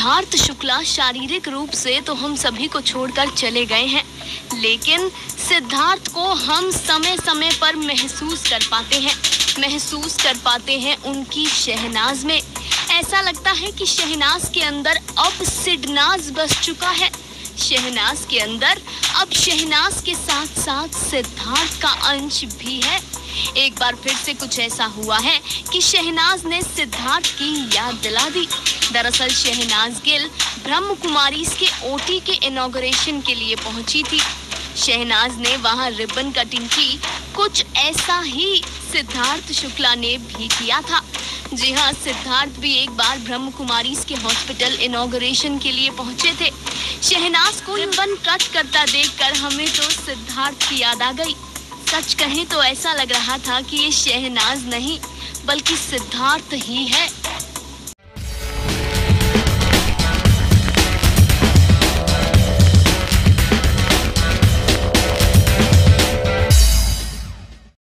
सिद्धार्थ शुक्ला शारीरिक रूप से तो हम सभी को छोड़कर चले गए हैं, लेकिन सिद्धार्थ को हम समय समय पर महसूस कर पाते हैं उनकी शहनाज में। ऐसा लगता है कि शहनाज के अंदर अब सिडनाज बस चुका है। शहनाज के अंदर अब शहनाज के साथ साथ सिद्धार्थ का अंश भी है। एक बार फिर से कुछ ऐसा हुआ है कि शहनाज ने सिद्धार्थ की याद दिला दी। दरअसल शहनाज गिल ब्रह्म कुमारीज के ओटी के इनॉग्रेशन के लिए पहुंची थी। शहनाज ने वहां रिबन कटिंग की। कुछ ऐसा ही सिद्धार्थ शुक्ला ने भी किया था। जी हाँ, सिद्धार्थ भी एक बार ब्रह्म कुमारीज के हॉस्पिटल इनॉग्रेशन के लिए पहुंचे थे। शहनाज को रिबन कट करता देखकर हमें तो सिद्धार्थ की याद आ गई। सच कहें तो ऐसा लग रहा था कि ये शहनाज नहीं बल्कि सिद्धार्थ ही है।